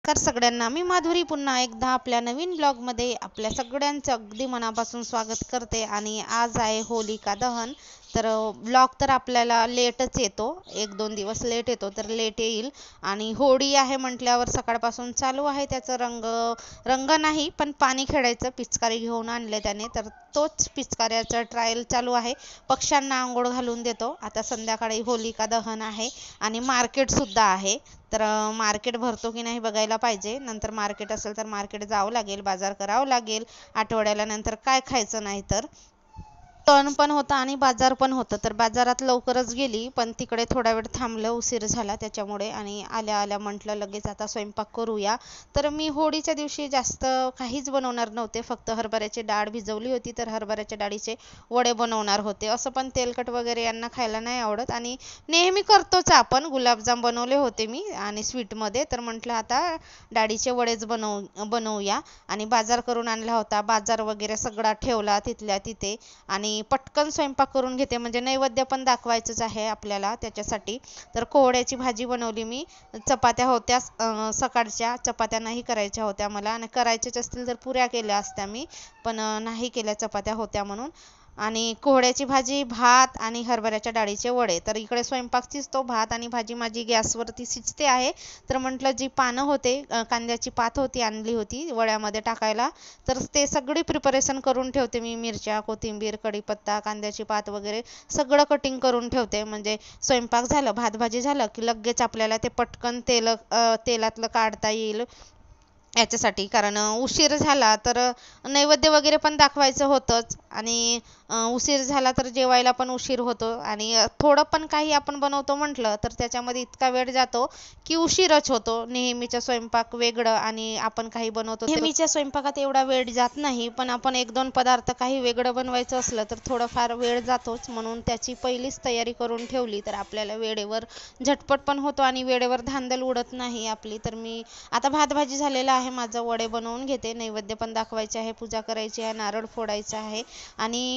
नमस्कार सगळ्यांना, मी माधुरी पुन्हा एकदा आपल्या नवीन ब्लॉगमध्ये आपल्या सगळ्यांचं अगदी मनापासून स्वागत करते. आणि आज आहे होलिका दहन. तर ब्लॉग तर आपल्याला लेटच येतो, 1-2 दिवस लेट येतो, तर लेट येईल. आणि होळी आहे म्हटल्यावर सकाळपासून चालू आहे त्याचं रंग रंग नाही पण पाणी खेळायचं, पिचकारी घेऊन आणले त्याने, तर तोच पिचकाऱ्याचा ट्रायल चालू आहे. पक्ष्यांना आंघोळ घालून देतो. आता संध्याकाळी होलिका दहन आहे आणि मार्केटसुद्धा आहे. तर मार्केट भरतो की नाही बघायला पाहिजे. नंतर मार्केट असेल तर मार्केट जावं लागेल, बाजार करावं लागेल आठवड्याला. नंतर काय खायचं नाही तर सण पण होता आणि बाजार पण होतं. तर बाजारात लवकरच गेली पण तिकडे थोडा वेळ थांबलं, उशीर झाला त्याच्यामुळे. आणि आल्या आल्या म्हटलं लगेच आता स्वयंपाक करूया. तर मी होळीच्या दिवशी जास्त काहीच बनवणार नव्हते, फक्त हरभऱ्याची डाळ भिजवली होती, तर हरभऱ्याच्या डाळीचे वडे बनवणार होते. असं पण तेलकट वगैरे यांना खायला नाही आवडत. आणि नेहमी करतोच आपण, गुलाबजाम बनवले होते मी आणि स्वीटमध्ये, तर म्हटलं आता डाळीचे वडेच बनवूया. आणि बाजार करून आणला होता, बाजार वगैरे सगळा ठेवला तिथल्या तिथे. आणि पटकन स्वयंपाक करून घेते, म्हणजे नैवेद्य पण दाखवायचंच आहे आपल्याला त्याच्यासाठी. तर कोहड्याची भाजी बनवली मी. चपात्या होत्या, सकाळच्या चपात्या नाही करायच्या होत्या मला, आणि करायच्याच असतील तर पुऱ्या केल्या असत्या मी, पण नाही केल्या, चपात्या होत्या म्हणून. आणि कोहड्याची भाजी, भात आणि हरभऱ्याच्या डाळीचे वडे. तर इकडे स्वयंपाक शिजतो, भात आणि भाजी माझी गॅसवरती शिजते आहे. तर म्हटलं जी पानं होते, कांद्याची पात होती, आणली होती वड्यामध्ये टाकायला, तर ते सगळी प्रिपरेशन करून ठेवते मी. मिरच्या, कोथिंबीर, कढीपत्ता, कांद्याची पात वगैरे सगळं कटिंग करून ठेवते, म्हणजे स्वयंपाक झालं, भात भाजी झालं की लगेच आपल्याला ते पटकन तेलातलं काढता येईल याच्यासाठी. कारण उशीर झाला तर नैवेद्य वगैरे पण दाखवायचं होतंच, आणि उशीर झाला तर जेवायला पण उशीर होतो. आणि थोडं पण काही आपण बनवतो म्हटलं तर त्याच्यामध्ये इतका वेळ जातो की उशीरच होतो. नेहमीचा स्वयंपाक वेगळं आणि आपण काही बनवतो नेहमीच्या स्वयंपाकात एवढा वेळ जात नाही, पण आपण 1-2 पदार्थ काही वेगळं बनवायचं असलं तर थोडंफार वेळ जातोच. म्हणून त्याची पहिलीच तयारी करून ठेवली तर आपल्याला वेळेवर झटपट पण होतो आणि वेळेवर धांदल उडत नाही आपली. तर मी आता भात भाजी झालेला आहे माझं, वडे बनवून घेते, नैवेद्य पण दाखवायचे आहे, पूजा करायची आहे, नारळ फोडायचा आहे. आणि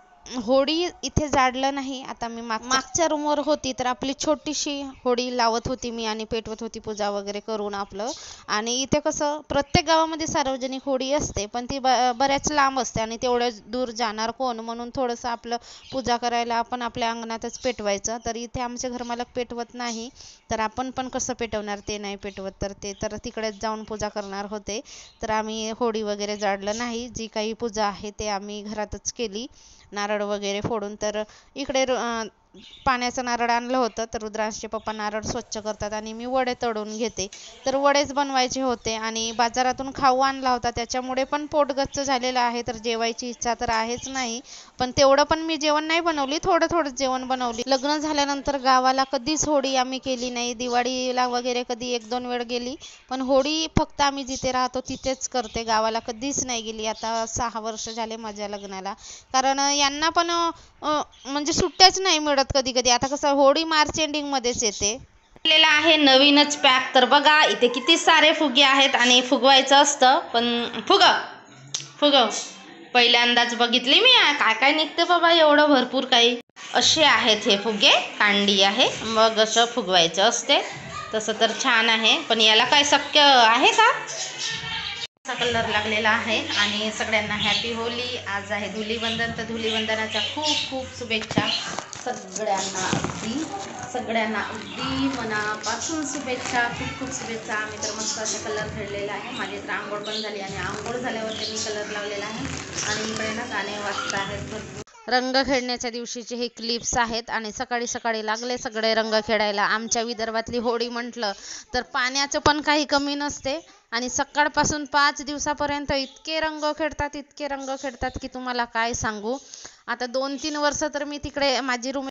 होळी इथे जाडलं नाही. आता मी मागच्या रूमवर होती तर आपली छोटीशी होळी लावत होती मी आणि पेटवत होती पूजा वगैरे करून आपलं. आणि इथे कसं प्रत्येक गावामध्ये सार्वजनिक होळी असते, पण ती बऱ्याच लांब असते आणि तेवढ्या दूर जाणार कोण, म्हणून थोडंसं आपलं पूजा करायला आपण आपल्या अंगणातच पेटवायचं. तर इथे आमचे घरमालक पेटवत नाही, तर आपण पण कसं पेटवणार, ते नाही पेटवत, तर ते तर तिकडेच जाऊन पूजा करणार होते. तर आम्ही होळी वगैरे जाळलं नाही, जी काही पूजा आहे ते आम्ही घरातच केली, नारळ वगैरे फोडून. तर इकडे पाण्याचं नारळ आणलं होतं, तर रुद्रांशचे पप्पा नारळ स्वच्छ करतात आणि मी वडे तळून घेते. तर वडेच बनवायचे होते आणि बाजारातून खाऊ आणला होता, त्याच्यामुळे पण पोट गच्च झालेलं आहे, तर जेवायची इच्छा तर आहेच नाही. पण तेवढं पण मी जेवण नाही बनवली, थोडं थोडं जेवण बनवली. लग्न झाल्यानंतर गावाला कधीच होळी आम्ही केली नाही, दिवाळीला वगैरे कधी 1-2 वेळ गेली, पण होळी फक्त आम्ही जिथे राहतो तिथेच करते, गावाला कधीच नाही गेली. आता 6 वर्ष झाले माझ्या लग्नाला. कारण यांना पण म्हणजे सुट्ट्याच नाही मिळत कधी कधी. आता कसं होळी मार्च एंडिंग मध्येच येते. आहे नवीनच पॅक. तर बघा इथे किती सारे फुगे आहेत आणि फुगवायचं असतं, पण फुगव पहिल्यांदाच बघितली मी, काय काय निघते बाबा एवढं भरपूर काही. असे आहेत हे फुगे, कांडी आहे, मग असं फुगवायचं असते. तसं तर छान आहे, पण याला काय शक्य आहे का. असा कलर लागलेला आहे. आणि सगळ्यांना हॅपी होली. आज आहे धुलीवंदन, तर धुलीवंदनाच्या खूप खूप शुभेच्छा सगळ्यांना अगदी मनापासून शुभेच्छा, खूप खूप शुभेच्छा. आम्ही तर मस्त असे कलर खेळलेला आहे. माझी तर आंघोळ पण झाली आणि आंघोळ झाल्यावर त्यांनी कलर लावलेला आहे. आणि इकडे ना गाणे वाजत आहेत भरपूर. रंग खेळण्याच्या दिवशीचे हे क्लिप्स आहेत. आणि सकाळी सकाळी लागले सगळे रंग खेळायला. आमच्या विदर्भातली होळी म्हटलं तर पाण्याचं पण काही कमी नसते, आणि सकाळपासून 5 दिवसापर्यंत इतके रंग खेळतात की तुम्हाला काय सांगू. आता 2-3 वर्ष तर मी तिकडे माझी रूम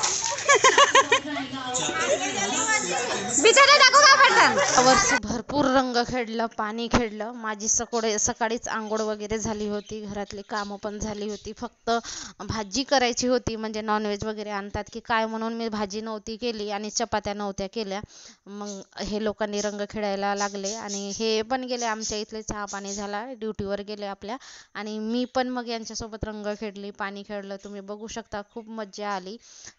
वर्षी भरपूर रंग खेळलं, पाणी खेळलं. माझी सकाळीच आंघोळ वगैरे झाली होती, घरातली कामं पण झाली होती. फक्त भाजी करायची होती, म्हणजे नॉनव्हेज वगैरे आणतात की काय म्हणून मी भाजी नव्हती केली आणि चपात्या नव्हत्या केल्या. मग हे लोकांनी रंग खेळायला लागले आणि हे पण गेले, आमच्या इथले चहा पाणी झाला, ड्युटीवर गेले आपल्या. आणि मी पण मग यांच्यासोबत रंग खेळली, पाणी खेळलं. तुम्ही बघू शकता खूप मज्जा आली.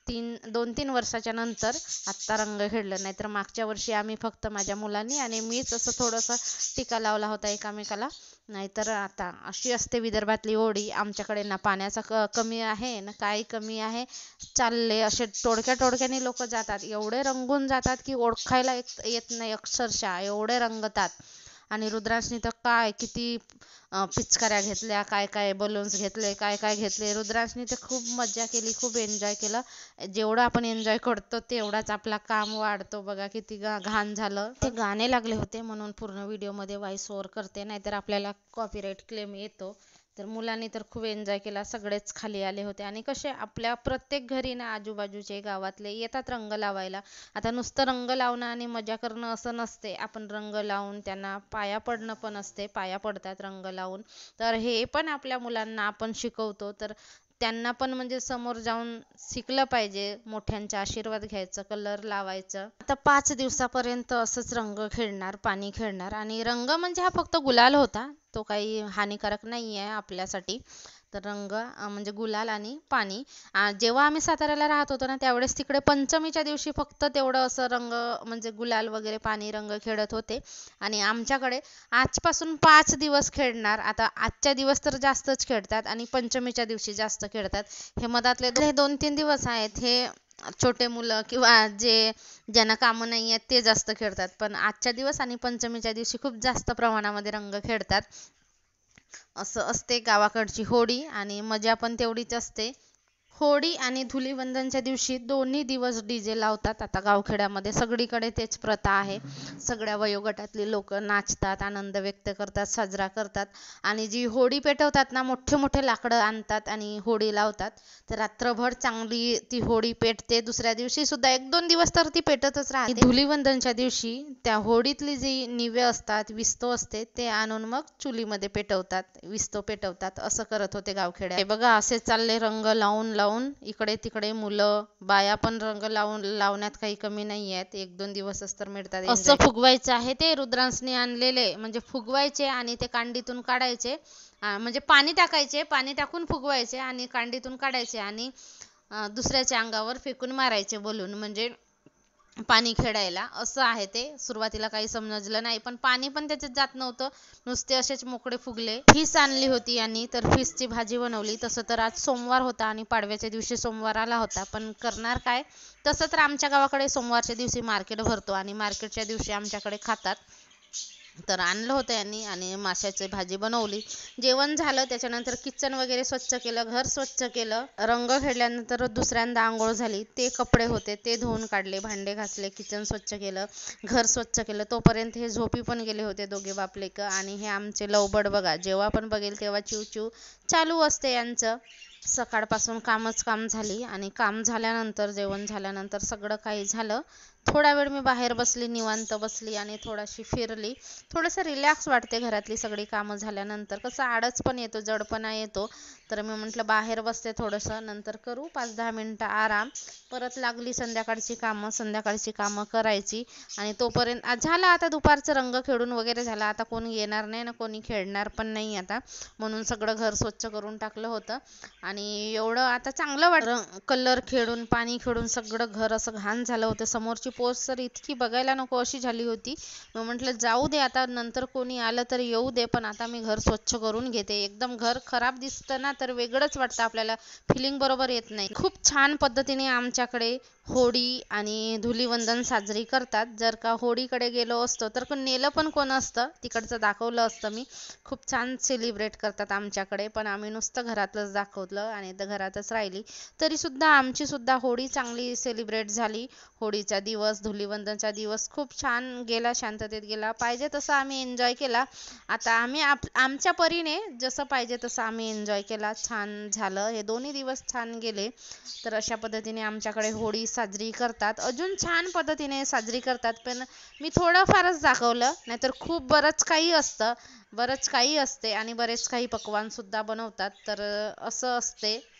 2-3 वर्षाच्या नंतर आत्ता रंग खेळलं. नाहीतर मागच्या वर्षी आम्ही फक्त माझ्या मुलांनी आणि मीच असं थोडंसं टीका लावला होता एकामेकाला. नाहीतर आता अशी असते विदर्भातली होळी. आमच्याकडे ना पाण्याचा कमी आहे ना काही कमी आहे. चालले असे टोळक्याने लोक जातात, एवढे रंगून जातात की ओळखायला येत नाही अक्षरशः, एवढे रंगतात. आणि रुद्रांशनी तर काय किती पिचकाऱ्या घेतल्या, काय काय बलून्स घेतले, काय काय घेतले. रुद्रांशनी तर खूप मज्जा केली, खूप एन्जॉय केलं. जेवढं आपण एन्जॉय करतो तेवढाच आपला काम वाढतो. बघा किती घाण झालं. ते गाणे लागले होते म्हणून पूर्ण व्हिडिओमध्ये व्हॉइस ओव्हर करते, नाहीतर आपल्याला कॉपीराईट क्लेम येतो. तर मुलांनी तर खूप एन्जॉय केला, सगळेच खाली आले होते. आणि कसे आपल्या प्रत्येक घरी ना आजूबाजूचे गावातले येतात रंग लावायला. आता नुसतं रंग लावणं आणि मजा करणं असं नसते, आपण रंग लावून त्यांना पाया पडणं पण असते, पाया पडतात रंग लावून. तर हे पण आपल्या मुलांना आपण शिकवतो, तर त्यांना पण म्हणजे समोर जाऊन शिकलं पाहिजे, मोठ्यांचा आशीर्वाद घ्यायचं, कलर लावायचं. आता 5 दिवसापर्यंत असंच रंग खेळणार, पाणी खेळणार. आणि रंग म्हणजे हा फक्त गुलाल होता, तो काही हानिकारक नाही आहे आपल्यासाठी. तर रंग म्हणजे गुलाल आणि पाणी. जेव्हा आम्ही साताऱ्याला राहत होतो ना त्यावेळेस तिकडे पंचमीच्या दिवशी फक्त तेवढं असं रंग म्हणजे गुलाल वगैरे पाणी रंग खेळत होते. आणि आमच्याकडे आजपासून 5 दिवस खेळणार. आता आजच्या दिवस तर जास्तच खेळतात आणि पंचमीच्या दिवशी जास्त खेळतात. हे मधातले 2-3 दिवस आहेत, हे छोटे मुलं किंवा ज्यांना कामं नाही आहेत ते जास्त खेळतात. पण आजच्या दिवस आणि पंचमीच्या दिवशी खूप जास्त प्रमाणामध्ये रंग खेळतात. असं असते गावाकडची होळी आणि मजा पण तेवढीच असते. होळी आणि धुलीवंदनच्या दिवशी दोन्ही दिवस डीजे लावतात. आता गावखेड्यामध्ये सगळीकडे तेच प्रथा आहे. सगळ्या वयोगटातली लोक नाचतात, आनंद व्यक्त करतात, साजरा करतात. आणि जी होळी पेटवतात ना, मोठे मोठे लाकडं आणतात आणि होळी लावतात. तर रात्रभर चांगली ती होळी पेटते. दुसऱ्या दिवशी सुद्धा 1-2 दिवस तर ती पेटतच राहते. धुलीवंदनच्या दिवशी त्या होळीतली जी निवे असतात, विस्तो असते, ते आणून मग चुलीमध्ये पेटवतात, विस्तो पेटवतात. असं करत होते गावखेड्यात. हे बघा असे चालले रंग लावून इकडे तिकडे मुलं बाया पण रंग लावण्यात काही कमी नाही आहेत. 1-2 दिवसच तर मिळतात. असं फुगवायचं आहे ते रुद्रांसनी आणलेले, म्हणजे फुगवायचे आणि ते कांडीतून काढायचे. म्हणजे पाणी टाकायचे, पाणी टाकून फुगवायचे आणि कांडीतून काढायचे आणि दुसऱ्याच्या अंगावर फेकून मारायचे बलून, म्हणजे पाणी खेळायला. असं आहे ते. सुरुवातीला काही समजलं नाही, पण पाणी पण त्याच्यात जात नव्हतं, नुसते असेच मोकळे फुगले. फिश आणली होती आणि तर फिशची भाजी बनवली. तसं तर आज सोमवार होता आणि पाडव्याच्या दिवशी सोमवार आला होता, पण करणार काय. तसं तर आमच्या गावाकडे सोमवारच्या दिवशी मार्केट भरतो आणि मार्केटच्या दिवशी आमच्याकडे खातात. तर आणलं होतं यांनी आणि माशाची भाजी बनवली. जेवण झालं, त्याच्यानंतर किचन वगैरे स्वच्छ केलं, घर स्वच्छ केलं. रंग खेळल्यानंतर दुसऱ्यांदा आंघोळ झाली, ते कपडे होते ते धुवून काढले, भांडे घासले, किचन स्वच्छ केलं, घर स्वच्छ केलं. तोपर्यंत हे झोपी पण गेले होते दोघे बापलेक. आणि हे आमचे लवबड बघा, जेव्हा पण बघेल तेव्हा चिव चिव चालू असते यांचं. सकाळपासून कामच काम झाली आणि काम झाल्यानंतर जेवण झाल्यानंतर सगळं काही झालं. थोडा वेळ मी बाहेर बसली, निवांत बसली आणि थोडीशी फिरली. थोडंसं रिलॅक्स वाटते घरातली सगळी कामं झाल्यानंतर. कसं आळस पण येतो, जडपणा येतो. तर मी म्हटलं बाहेर बसते थोडंसं, नंतर करू 5-10 मिनटं आराम. परत लागली संध्याकाळची कामं करायची. आणि तोपर्यंत झालं आता दुपारचं रंग खेळून वगैरे झालं. आता कोणी येणार नाही ना, कोणी खेळणार पण नाही आता, म्हणून सगळं घर स्वच्छ करून टाकलं होतं. आणि एवढं आता चांगलं वाटतं कलर खेळून, पाणी खेळून. सगळं घर असं घाण झालं होतं. समोरची पोस्ट तर इतकी बघायला नको अशी झाली होती. मग म्हटलं जाऊ दे आता, नंतर कोणी आलं तर येऊ दे, पण आता मी घर स्वच्छ करून घेते. एकदम घर खराब दिसतं ना तर वेगळंच वाटतं आपल्याला, फिलिंग बरोबर येत नाही. खूप छान पद्धतीने आमच्याकडे होळी आणि धुलीवंदन साजरी करतात. जर का होळीकडे गेलो असतो तर नेलं पण कोण असतं, तिकडचं दाखवलं असतं मी. खूप छान सेलिब्रेट करतात आमच्याकडे, पण आम्ही नुसतं घरातलंच दाखवलं आणि घरातच राहिली. तरी सुद्धा आमची सुद्धा होळी चांगली सेलिब्रेट झाली. होळीचा दिवस, धुलीवंदनचा दिवस खूप छान गेला, शांततेत गेला. पाहिजे तसं आम्ही एन्जॉय केला. आता आम्ही आमच्या परीने जसं पाहिजे तसं आम्ही एन्जॉय केला. छान झालं, हे दोन्ही दिवस छान गेले. तर अशा पद्धतीने आमच्याकडे होळी साजरी करतात, अजून छान पद्धतीने साजरी करतात. पण मी थोडंफारच दाखवलं, नाहीतर खूप बरंच काही असतं, बरंच काही असते आणि बरेच काही पक्वान सुद्धा बनवतात. तर असं असते.